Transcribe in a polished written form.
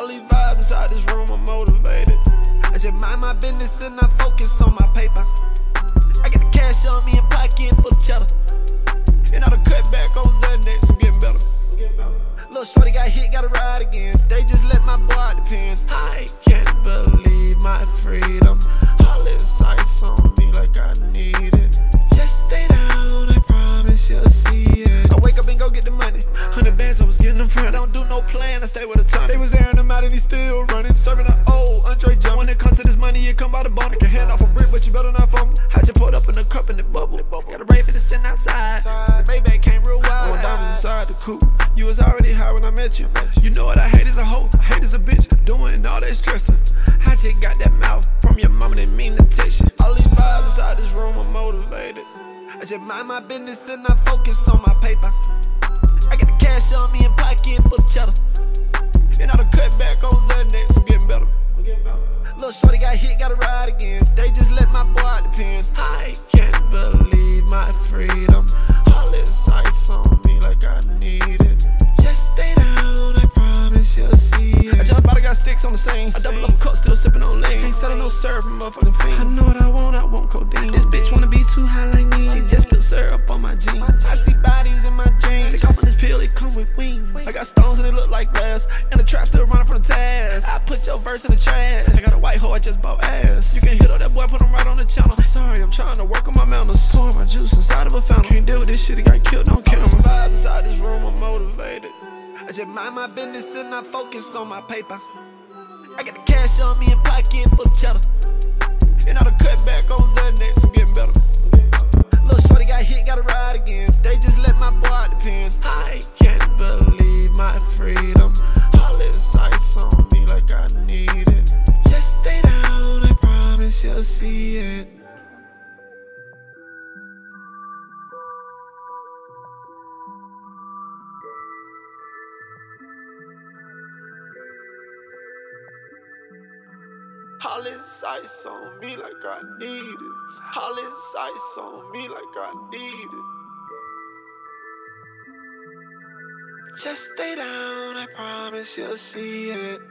All these vibes inside this room, I'm motivated. I just mind my business and I focus on my paper. I got the cash on me and pocket full of cheddar. And I done cut back on Xanax, I'm getting better. Little shorty got hit, gotta ride again. They just let my boy out the pen. I can't believe my freedom. All this ice on me like I need it. Just stay down, I promise you'll see it. I wake up and go get the money. 100 bands, I was getting them front. I don't do no plan, I stay with a ton. They was airing them out and he still running. Serving an old Andre Jump. When it comes to this money, it come by the bump. I can hand off a brick, but you better not fumble. I just poured up in a cup and it bubble. Got a rain for the sitting outside. The Maybach came real wild. One diamonds inside the coupe. You was already high when I met you. You know what I hate is a hoe, hate is a bitch. Doing all that stressing. I just got that mouth from your mama, didn't mean to text you. All these vibes inside this room, I'm motivated. I just mind my business and I focus on my paper. I got the cash on me and pocket full of cheddar. And I done cut back on Xanax, I'm getting better. Little shorty got hit, gotta ride again. They just let my boy out the pen. I can't believe my freedom. All this ice on me like I need it. Just stay down, I promise you'll see it. I just about got sticks on the same. I double up a cup, still sipping on lean. Ain't selling no syrup, motherfucking fiend. I know what I want codeine. This bitch wanna be too high like me. She just spilled syrup on my jeans. I see bodies in my jeans. Take off on this pill, it come with wings. I got stones and it look like glass. And the trap still running from the task. I put your verse in the trash. I got a white hoe, I just bought ass. You can hit up that boy, put him right on the channel. I'm sorry, I'm trying to work on my manners. Pour my juice inside of a fountain. Can't deal with this shit, he got killed on camera. Vibes inside this room, I'm motivated. I just mind my business and I focus on my paper. I got the cash on me and pocket full of cheddar. And I done cut back on Xanax, I'm getting better. Little shorty got hit, gotta ride again. They just let my boy out the pen. I can't believe my freedom. All this ice on me like I need it. Just stay down, I promise you'll see it. All this ice on me like I need it. All this ice on me like I need it. Just stay down, I promise you'll see it.